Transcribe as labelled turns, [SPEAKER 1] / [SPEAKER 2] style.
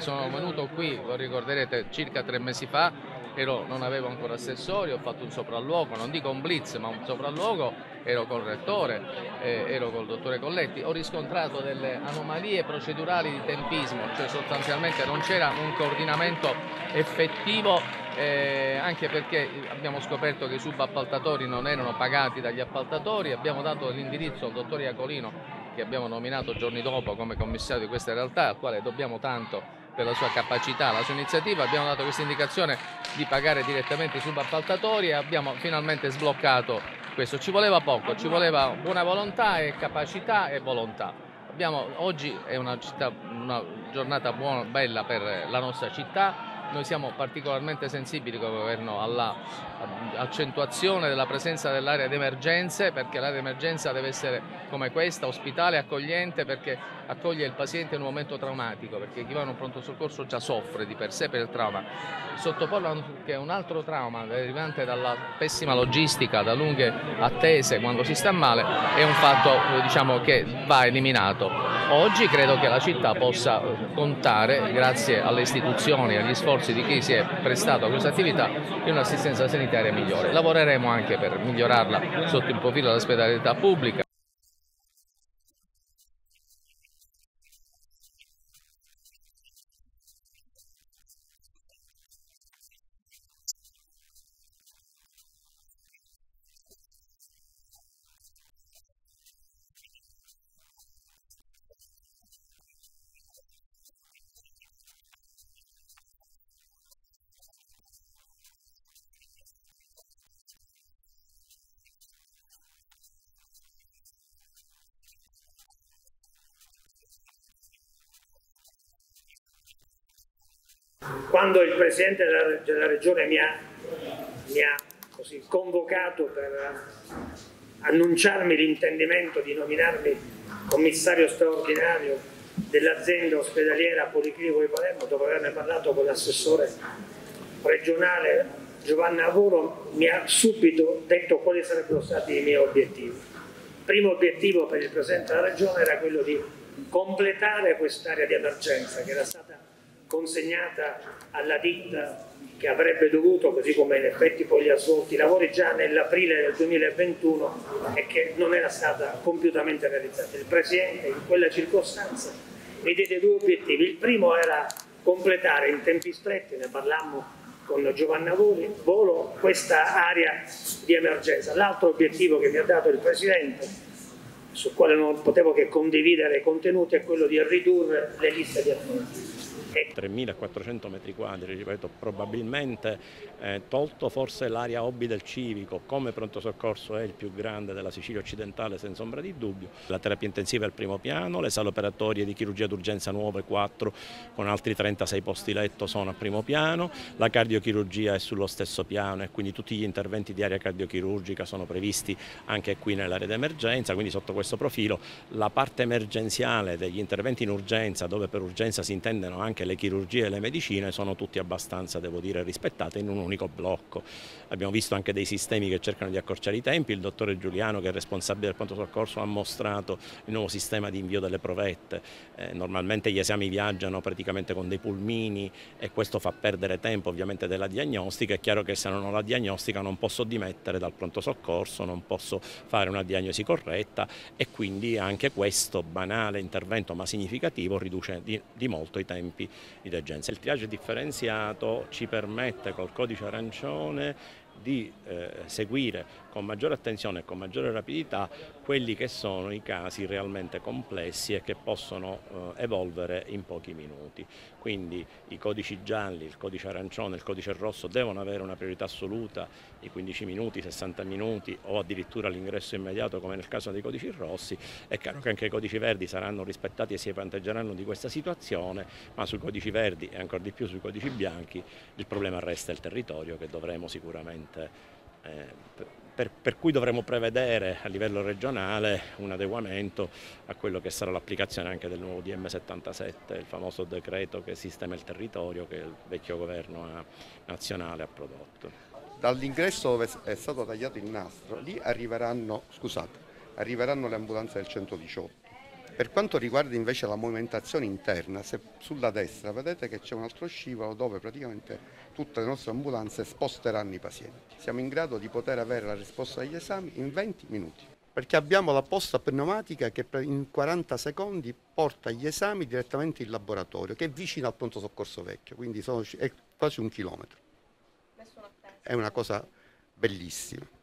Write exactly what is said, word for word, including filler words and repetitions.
[SPEAKER 1] Sono venuto qui, lo ricorderete, circa tre mesi fa, ero, non avevo ancora assessori, ho fatto un sopralluogo, non dico un blitz, ma un sopralluogo, ero col rettore, eh, ero col dottore Colletti, ho riscontrato delle anomalie procedurali di tempismo, cioè sostanzialmente non c'era un coordinamento effettivo, eh, anche perché abbiamo scoperto che i subappaltatori non erano pagati dagli appaltatori, abbiamo dato l'indirizzo al dottor Iacolino, che abbiamo nominato giorni dopo come commissario di questa realtà, al quale dobbiamo tanto per la sua capacità, la sua iniziativa. Abbiamo dato questa indicazione di pagare direttamente i subappaltatori e abbiamo finalmente sbloccato questo. Ci voleva poco, ci voleva buona volontà e capacità e volontà. Abbiamo, oggi è una, città, una giornata buona, bella per la nostra città. Noi siamo particolarmente sensibili come governo all'accentuazione della presenza dell'area di emergenze, perché l'area di emergenza deve essere come questa, ospitale, accogliente, perché accoglie il paziente in un momento traumatico, perché chi va in un pronto soccorso già soffre di per sé per il trauma. Sottoporlo anche a un altro trauma derivante dalla pessima logistica, da lunghe attese quando si sta male, è un fatto, diciamo, che va eliminato. Oggi credo che la città possa contare, grazie alle istituzioni e agli sforzi di chi si è prestato a questa attività, in un'assistenza sanitaria migliore. Lavoreremo anche per migliorarla sotto il profilo dell'ospitalità pubblica.
[SPEAKER 2] Quando il Presidente della, della Regione mi ha, mi ha così convocato per annunciarmi l'intendimento di nominarmi commissario straordinario dell'azienda ospedaliera Policlinico di Palermo, dopo averne parlato con l'assessore regionale Giovanna Avoro, mi ha subito detto quali sarebbero stati i miei obiettivi. Il primo obiettivo per il Presidente della Regione era quello di completare quest'area di emergenza che era stata consegnata alla ditta che avrebbe dovuto, così come in effetti poi li ha svolti i lavori già nell'aprile del duemilaventuno, e che non era stata compiutamente realizzata. Il Presidente in quella circostanza mi diede due obiettivi. Il primo era completare in tempi stretti, ne parlammo con Giovanna Volo, questa area di emergenza. L'altro obiettivo che mi ha dato il Presidente, sul quale non potevo che condividere i contenuti, è quello di ridurre le liste di attesa.
[SPEAKER 3] tremilaquattrocento metri quadri, ripeto, probabilmente eh, tolto forse l'area hobby del civico, come pronto soccorso è il più grande della Sicilia occidentale senza ombra di dubbio. La terapia intensiva è al primo piano, le sale operatorie di chirurgia d'urgenza nuove, quattro con altri trentasei posti letto sono al primo piano, la cardiochirurgia è sullo stesso piano e quindi tutti gli interventi di area cardiochirurgica sono previsti anche qui nell'area d'emergenza, quindi sotto questo profilo la parte emergenziale degli interventi in urgenza, dove per urgenza si intendono anche le chirurgie e le medicine, sono tutti abbastanza, devo dire, rispettate in un unico blocco. Abbiamo visto anche dei sistemi che cercano di accorciare i tempi. Il dottore Giuliano, che è responsabile del pronto soccorso, ha mostrato il nuovo sistema di invio delle provette. Eh, normalmente gli esami viaggiano praticamente con dei pulmini e questo fa perdere tempo ovviamente della diagnostica. È chiaro che se non ho la diagnostica non posso dimettere dal pronto soccorso, non posso fare una diagnosi corretta e quindi anche questo banale intervento ma significativo riduce di, di molto i tempi di degenza. Il triage differenziato ci permette col codice arancione di eh, seguire con maggiore attenzione e con maggiore rapidità quelli che sono i casi realmente complessi e che possono eh, evolvere in pochi minuti. Quindi i codici gialli, il codice arancione e il codice rosso devono avere una priorità assoluta, i quindici minuti, sessanta minuti o addirittura l'ingresso immediato come nel caso dei codici rossi. È chiaro che anche i codici verdi saranno rispettati e si vanteggeranno di questa situazione, ma sui codici verdi e ancora di più sui codici bianchi il problema resta il territorio, che dovremo sicuramente eh, Per, per cui dovremo prevedere a livello regionale un adeguamento a quello che sarà l'applicazione anche del nuovo D M settantasette, il famoso decreto che sistema il territorio che il vecchio governo nazionale ha prodotto.
[SPEAKER 4] Dall'ingresso dove è stato tagliato il nastro, lì arriveranno, scusate, arriveranno le ambulanze del centodiciotto. Per quanto riguarda invece la movimentazione interna, se sulla destra vedete che c'è un altro scivolo dove praticamente tutte le nostre ambulanze sposteranno i pazienti. Siamo in grado di poter avere la risposta agli esami in venti minuti, perché abbiamo la posta pneumatica che in quaranta secondi porta gli esami direttamente in laboratorio, che è vicino al pronto soccorso vecchio, quindi sono, è quasi un chilometro. È una cosa bellissima.